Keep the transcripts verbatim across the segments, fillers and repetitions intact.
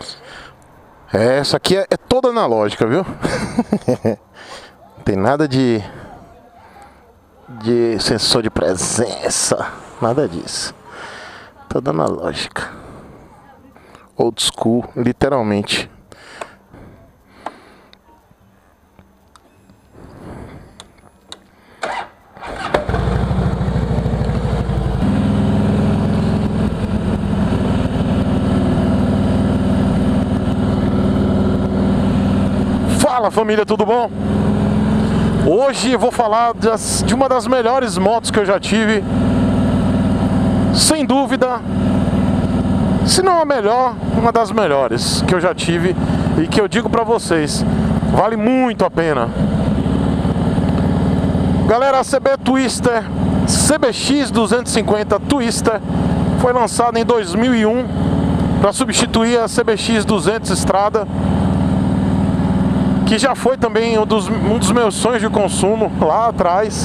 É, essa aqui é, é toda analógica, viu? Não tem nada de de sensor de presença, nada disso. Toda analógica. Old school, literalmente. Fala família, tudo bom? Hoje eu vou falar das, de uma das melhores motos que eu já tive. Sem dúvida, se não a melhor, uma das melhores que eu já tive. E que eu digo pra vocês, vale muito a pena. Galera, a C B Twister C B X duzentos e cinquenta Twister foi lançada em dois mil e um para substituir a C B X duzentos Strada, que já foi também um dos, um dos meus sonhos de consumo lá atrás.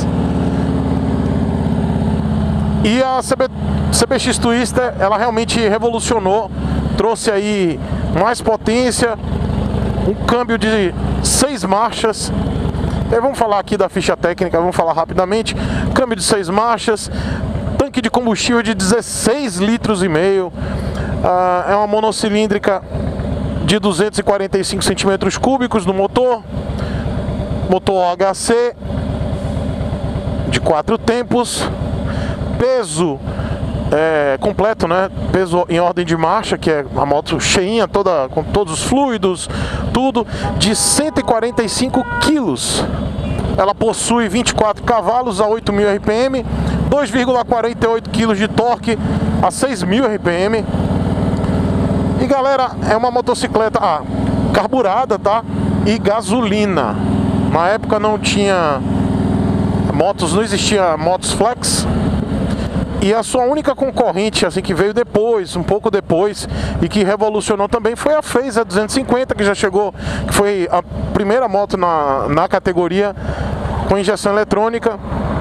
E a C B, C B X Twister, ela realmente revolucionou, trouxe aí mais potência, um câmbio de seis marchas. E vamos falar aqui da ficha técnica, vamos falar rapidamente. Câmbio de seis marchas, tanque de combustível de dezesseis litros e meio, uh, é uma monocilíndrica de duzentos e quarenta e cinco centímetros cúbicos no motor, motor O H C de quatro tempos, peso é, completo, né? Peso em ordem de marcha, que é a moto cheinha, toda, com todos os fluidos, tudo, de cento e quarenta e cinco quilos. Ela possui vinte e quatro cavalos a oito mil R P M, dois vírgula quarenta e oito quilos de torque a seis mil R P M. E galera, é uma motocicleta ah, carburada, tá? E gasolina. Na época não tinha motos, não existia motos flex. E a sua única concorrente, assim, que veio depois, um pouco depois, e que revolucionou também, foi a Phaser duzentos e cinquenta, que já chegou, que foi a primeira moto na, na categoria com injeção eletrônica.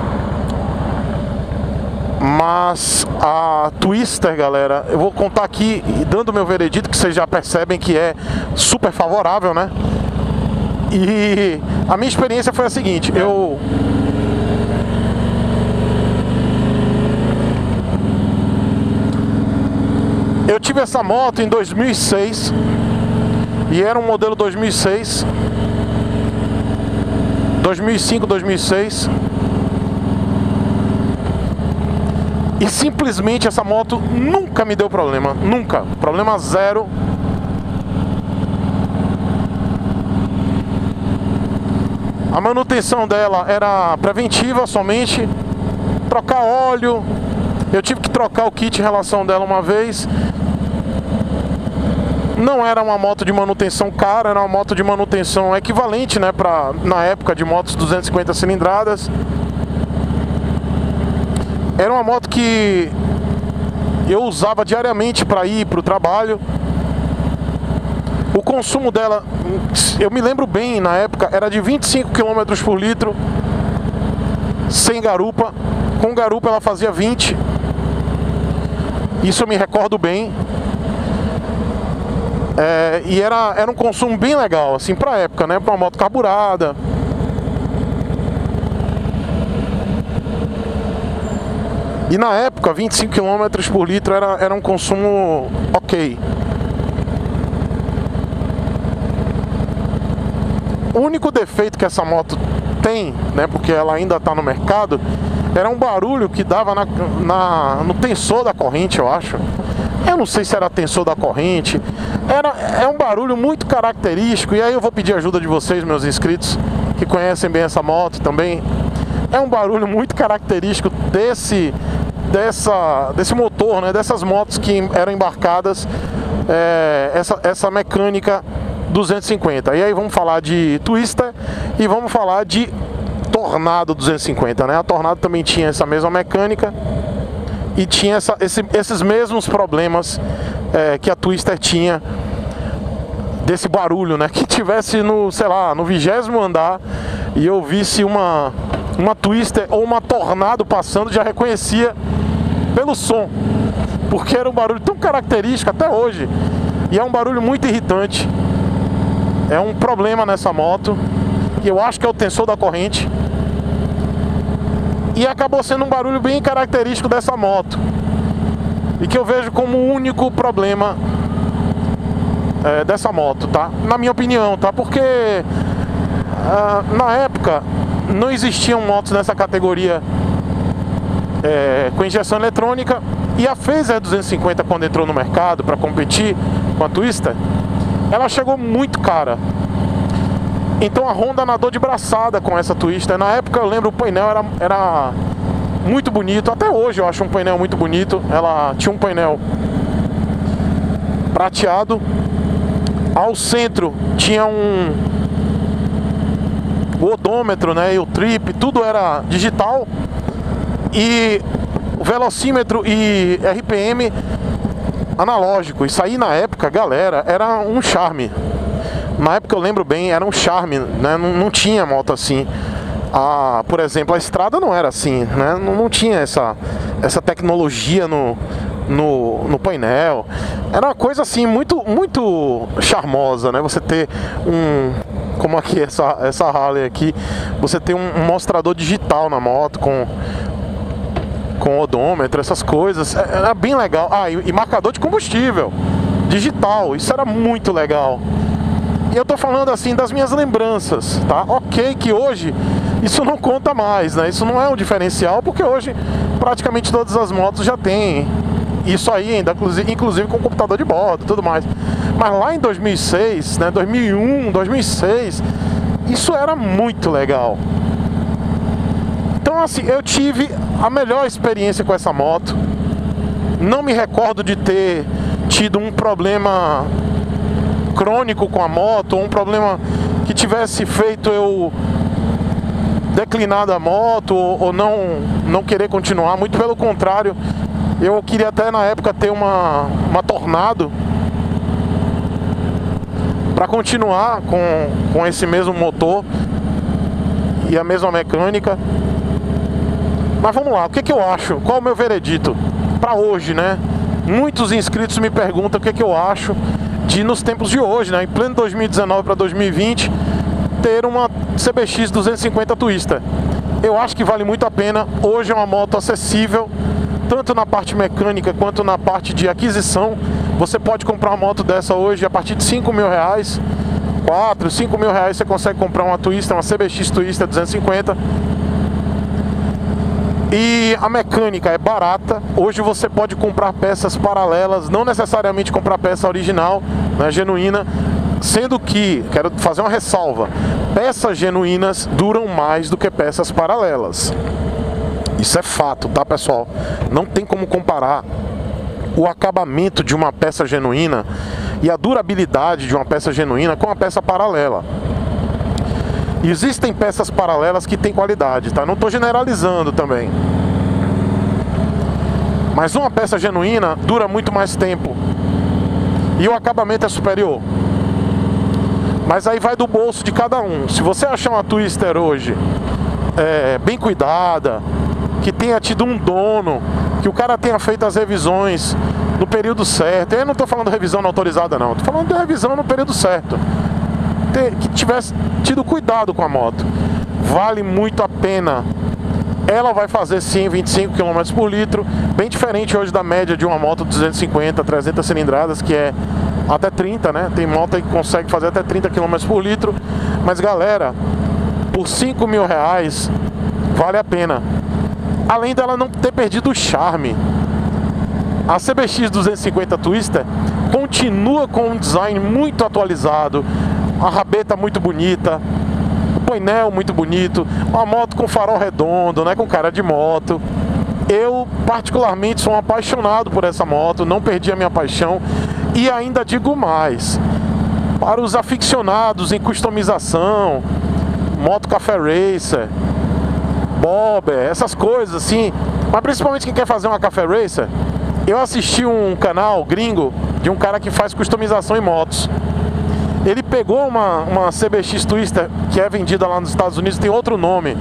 Mas a Twister, galera, eu vou contar aqui, dando meu veredito, que vocês já percebem que é super favorável, né? E a minha experiência foi a seguinte, eu... Eu tive essa moto em dois mil e seis, e era um modelo dois mil e seis, dois mil e cinco, dois mil e seis. E simplesmente essa moto nunca me deu problema, nunca, problema zero. A manutenção dela era preventiva somente, trocar óleo, eu tive que trocar o kit de relação dela uma vez. Não era uma moto de manutenção cara, era uma moto de manutenção equivalente, né, pra, na época de motos duzentos e cinquenta cilindradas. Era uma moto que eu usava diariamente para ir para o trabalho. O consumo dela, eu me lembro bem, na época, era de vinte e cinco quilômetros por litro, sem garupa. Com garupa ela fazia vinte. Isso eu me recordo bem. É, e era, era um consumo bem legal, assim, para a época, né? Para uma moto carburada. E na época, vinte e cinco quilômetros por litro era, era um consumo ok. O único defeito que essa moto tem, né, porque ela ainda está no mercado, era um barulho que dava na, na, no tensor da corrente, eu acho. Eu não sei se era tensor da corrente. Era, é um barulho muito característico. E aí eu vou pedir ajuda de vocês, meus inscritos, que conhecem bem essa moto também. É um barulho muito característico desse, dessa, desse motor, né? Dessas motos que eram embarcadas, é, essa, essa mecânica duzentos e cinquenta. E aí vamos falar de Twister e vamos falar de Tornado duzentos e cinquenta, né? A Tornado também tinha essa mesma mecânica e tinha essa, esse, esses mesmos problemas é, que a Twister tinha, desse barulho, né? Que tivesse no, sei lá, no vigésimo andar e eu visse uma uma Twister ou uma Tornado passando, já reconhecia pelo som, porque era um barulho tão característico até hoje. E é um barulho muito irritante. É um problema nessa moto, que eu acho que é o tensor da corrente. E acabou sendo um barulho bem característico dessa moto. E que eu vejo como o único problema é, dessa moto, tá? Na minha opinião, tá? Porque uh, na época não existiam motos nessa categoria é, com injeção eletrônica. E a Phaser duzentos e cinquenta, quando entrou no mercado para competir com a Twister, ela chegou muito cara. Então a Honda nadou de braçada com essa Twister. Na época eu lembro, o painel era, era muito bonito. Até hoje eu acho um painel muito bonito. Ela tinha um painel prateado. Ao centro tinha um o odômetro, né, e o trip, tudo era digital. E o velocímetro e R P M analógico. Isso aí na época, galera, era um charme. Na época eu lembro bem, era um charme, né? Não, não tinha moto assim. Ah, por exemplo, a estrada não era assim, né? Não, não tinha essa, essa tecnologia no, no, no painel. Era uma coisa assim muito, muito charmosa, né? Você ter um, como aqui essa, essa Harley aqui, você ter um, um mostrador digital na moto com com odômetro, essas coisas, era bem legal. Ah, e, e marcador de combustível digital, isso era muito legal. E eu tô falando assim das minhas lembranças, tá? Ok que hoje isso não conta mais, né? Isso não é um diferencial, porque hoje praticamente todas as motos já tem isso aí, ainda, inclusive, inclusive com computador de bordo e tudo mais. Mas lá em dois mil e seis, né, dois mil e um, dois mil e seis, isso era muito legal. Então assim, eu tive a melhor experiência com essa moto. Não me recordo de ter tido um problema crônico com a moto, ou um problema que tivesse feito eu declinar da moto, ou, ou não, não querer continuar. Muito pelo contrário, eu queria até na época ter uma, uma Tornado para continuar com, com esse mesmo motor e a mesma mecânica. Mas vamos lá, o que, que eu acho? Qual é o meu veredito para hoje, né? Muitos inscritos me perguntam o que, que eu acho de, nos tempos de hoje, né? Em pleno dois mil e dezenove para dois mil e vinte, ter uma C B X duzentos e cinquenta Twister. Eu acho que vale muito a pena. Hoje é uma moto acessível, tanto na parte mecânica quanto na parte de aquisição. Você pode comprar uma moto dessa hoje a partir de cinco mil reais, quatro, cinco mil reais você consegue comprar uma Twister, uma C B X Twister duzentos e cinquenta. E a mecânica é barata. Hoje você pode comprar peças paralelas, não necessariamente comprar peça original, né, genuína. Sendo que, quero fazer uma ressalva, peças genuínas duram mais do que peças paralelas. Isso é fato, tá, pessoal? Não tem como comparar o acabamento de uma peça genuína e a durabilidade de uma peça genuína com uma peça paralela. Existem peças paralelas que têm qualidade, tá? Não estou generalizando também. Mas uma peça genuína dura muito mais tempo e o acabamento é superior. Mas aí vai do bolso de cada um. Se você achar uma Twister hoje é, bem cuidada, que tenha tido um dono, que o cara tenha feito as revisões no período certo. Eu não estou falando revisão não autorizada não, estou falando de revisão no período certo, que tivesse tido cuidado com a moto, vale muito a pena. Ela vai fazer sim vinte e cinco quilômetros por litro, bem diferente hoje da média de uma moto duzentos e cinquenta, trezentas cilindradas, que é até trinta, né? Tem moto que consegue fazer até trinta quilômetros por litro. Mas galera, por cinco mil reais vale a pena. Além dela não ter perdido o charme. A C B X duzentos e cinquenta Twister continua com um design muito atualizado, a rabeta muito bonita, o painel muito bonito, uma moto com farol redondo, né, com cara de moto. Eu particularmente sou um apaixonado por essa moto, não perdi a minha paixão. E ainda digo mais, para os aficionados em customização, moto café racer, bobber, essas coisas assim, mas principalmente quem quer fazer uma café racer. Eu assisti um canal gringo de um cara que faz customização em motos. Ele pegou uma, uma C B X Twister que é vendida lá nos Estados Unidos, tem outro nome,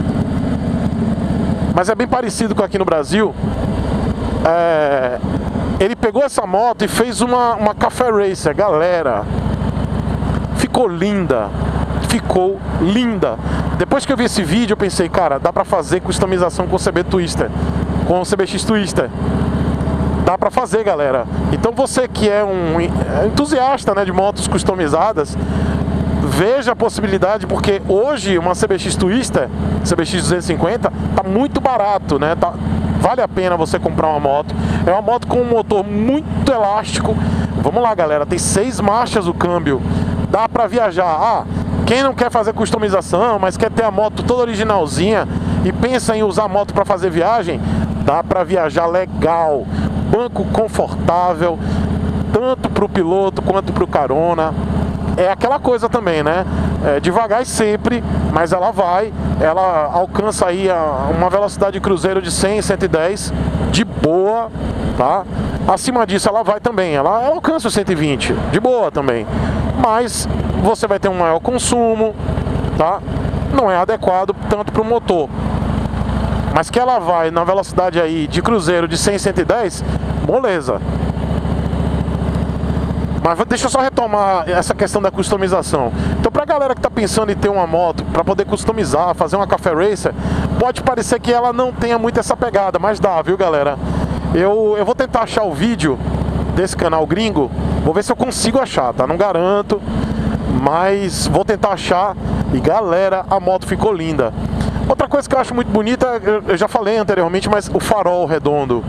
mas é bem parecido com aqui no Brasil. É... ele pegou essa moto e fez uma, uma Café Racer, galera. Ficou linda, ficou linda. Depois que eu vi esse vídeo, eu pensei, cara, dá pra fazer customização com o C B Twister, com o C B X Twister. Dá pra fazer, galera. Então você que é um entusiasta, né, de motos customizadas, veja a possibilidade, porque hoje uma C B X Twister, C B X duzentos e cinquenta, tá muito barato, né? Tá, vale a pena você comprar uma moto. É uma moto com um motor muito elástico. Vamos lá, galera, tem seis marchas o câmbio. Dá pra viajar. Ah, quem não quer fazer customização, mas quer ter a moto toda originalzinha e pensa em usar a moto pra fazer viagem, dá pra viajar legal. Banco confortável, tanto pro piloto quanto pro carona. É aquela coisa também, né? É, devagar e sempre, mas ela vai, ela alcança aí a, uma velocidade de cruzeiro de cem, cento e dez, de boa, tá? Acima disso ela vai também, ela, ela alcança os cento e vinte, de boa também. Mas você vai ter um maior consumo, tá? Não é adequado tanto para o motor. Mas que ela vai na velocidade aí de cruzeiro de cem, cento e dez, moleza. Mas deixa eu só retomar essa questão da customização. Então, pra galera que tá pensando em ter uma moto para poder customizar, fazer uma Café Racer, pode parecer que ela não tenha muito essa pegada, mas dá, viu, galera? Eu, eu vou tentar achar o vídeo desse canal gringo, vou ver se eu consigo achar, tá? Não garanto, mas vou tentar achar. E, galera, a moto ficou linda. Outra coisa que eu acho muito bonita, eu já falei anteriormente, mas o farol redondo.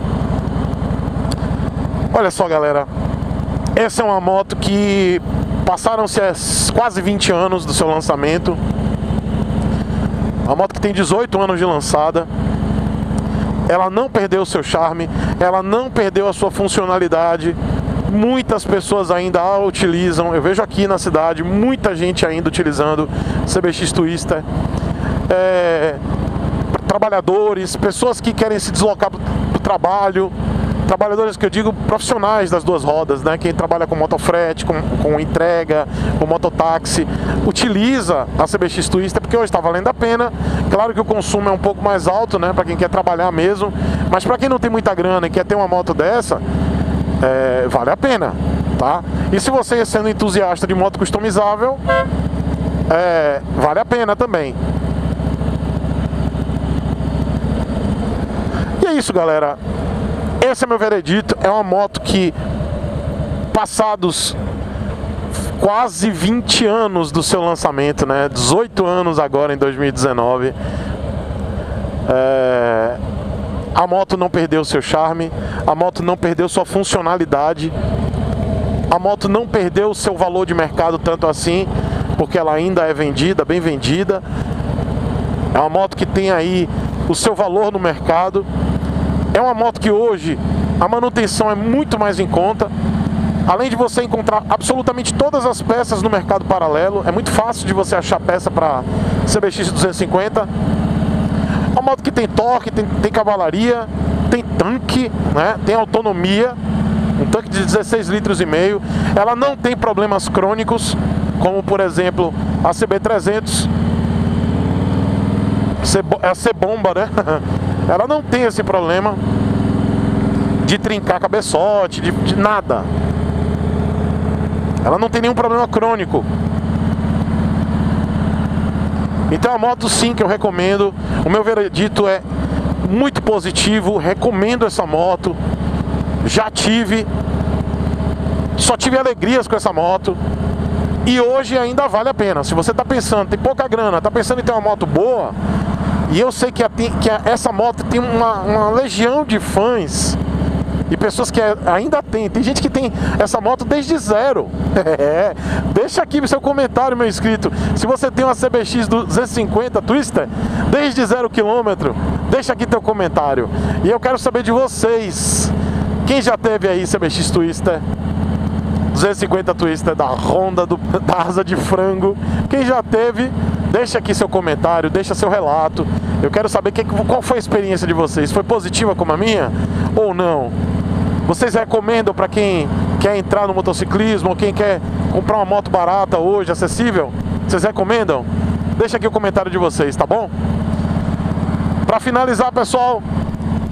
Olha só, galera. Essa é uma moto que passaram-se quase vinte anos do seu lançamento. Uma moto que tem dezoito anos de lançada. Ela não perdeu o seu charme, ela não perdeu a sua funcionalidade. Muitas pessoas ainda a utilizam. Eu vejo aqui na cidade muita gente ainda utilizando C B X Twister. É, trabalhadores, pessoas que querem se deslocar para o trabalho. Trabalhadores que eu digo profissionais das duas rodas, né? Quem trabalha com motofrete, com, com entrega, com mototáxi, utiliza a C B X Twister porque hoje está valendo a pena. Claro que o consumo é um pouco mais alto, né? Para quem quer trabalhar mesmo, mas para quem não tem muita grana e quer ter uma moto dessa, é, vale a pena, tá? E se você sendo entusiasta de moto customizável, é, vale a pena também. E é isso, galera. Esse é meu veredito. É uma moto que, passados quase vinte anos do seu lançamento, né? dezoito anos agora em dois mil e dezenove, é... a moto não perdeu seu charme, a moto não perdeu sua funcionalidade, a moto não perdeu o seu valor de mercado tanto assim, porque ela ainda é vendida, bem vendida. É uma moto que tem aí o seu valor no mercado. É uma moto que hoje a manutenção é muito mais em conta. Além de você encontrar absolutamente todas as peças no mercado paralelo, é muito fácil de você achar peça para C B X duzentos e cinquenta. É uma moto que tem torque, tem, tem cavalaria, tem tanque, né? Tem autonomia, um tanque de dezesseis litros e meio. Ela não tem problemas crônicos, como por exemplo a C B trezentos, a C-bomba, né? Ela não tem esse problema de trincar cabeçote, de, de nada. Ela não tem nenhum problema crônico. Então a moto sim que eu recomendo. O meu veredito é muito positivo. Recomendo essa moto. Já tive. Só tive alegrias com essa moto. E hoje ainda vale a pena. Se você está pensando, tem pouca grana, está pensando em ter uma moto boa, e eu sei que, a, que a, essa moto tem uma, uma legião de fãs e pessoas que ainda tem. Tem gente que tem essa moto desde zero. É, deixa aqui seu comentário, meu inscrito. Se você tem uma C B X duzentos e cinquenta Twister desde zero quilômetro, deixa aqui teu comentário. E eu quero saber de vocês. Quem já teve aí C B X Twister duzentos e cinquenta Twister da Honda, do, da asa de frango? Quem já teve? Deixa aqui seu comentário, deixa seu relato. Eu quero saber que, qual foi a experiência de vocês. Foi positiva como a minha ou não? Vocês recomendam para quem quer entrar no motociclismo, ou quem quer comprar uma moto barata hoje, acessível? Vocês recomendam? Deixa aqui o comentário de vocês, tá bom? Para finalizar, pessoal,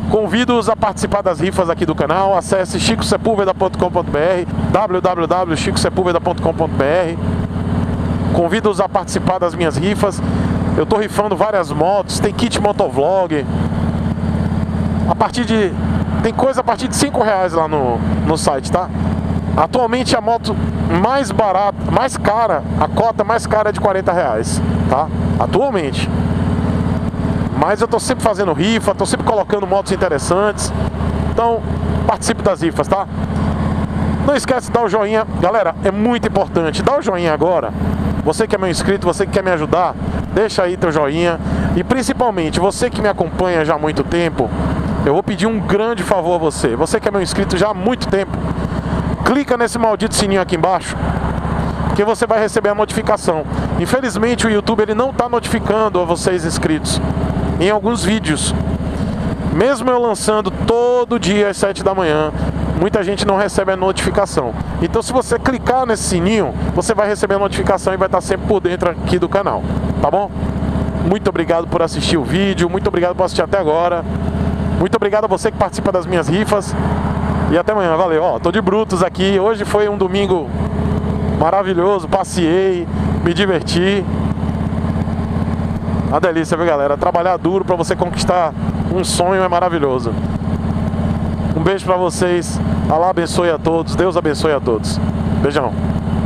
Convido-os a participar das rifas aqui do canal. Acesse chico sepulveda ponto com ponto br, w w w ponto chico sepulveda ponto com ponto br. Convido-os a participar das minhas rifas. Eu tô rifando várias motos, tem kit motovlog. A partir de... Tem coisa a partir de cinco reais lá no, no site, tá? Atualmente a moto mais barata, mais cara, a cota mais cara é de quarenta reais, tá? Atualmente. Mas eu tô sempre fazendo rifa, tô sempre colocando motos interessantes. Então, participe das rifas, tá? Não esquece de dar o joinha. Galera, é muito importante. Dá o joinha agora. Você que é meu inscrito, você que quer me ajudar, deixa aí teu joinha. E principalmente, você que me acompanha já há muito tempo, eu vou pedir um grande favor a você. Você que é meu inscrito já há muito tempo, clica nesse maldito sininho aqui embaixo, que você vai receber a notificação. Infelizmente o YouTube ele não está notificando a vocês inscritos em alguns vídeos. Mesmo eu lançando todo dia às sete da manhã, muita gente não recebe a notificação. Então se você clicar nesse sininho, você vai receber a notificação e vai estar sempre por dentro aqui do canal, tá bom? Muito obrigado por assistir o vídeo, muito obrigado por assistir até agora. Muito obrigado a você que participa das minhas rifas. E até amanhã, valeu. Ó, tô de brutos aqui. Hoje foi um domingo maravilhoso. Passeei, me diverti. Uma delícia, viu, galera? Trabalhar duro pra você conquistar um sonho é maravilhoso. Um beijo pra vocês. Allah abençoe a todos. Deus abençoe a todos. Beijão.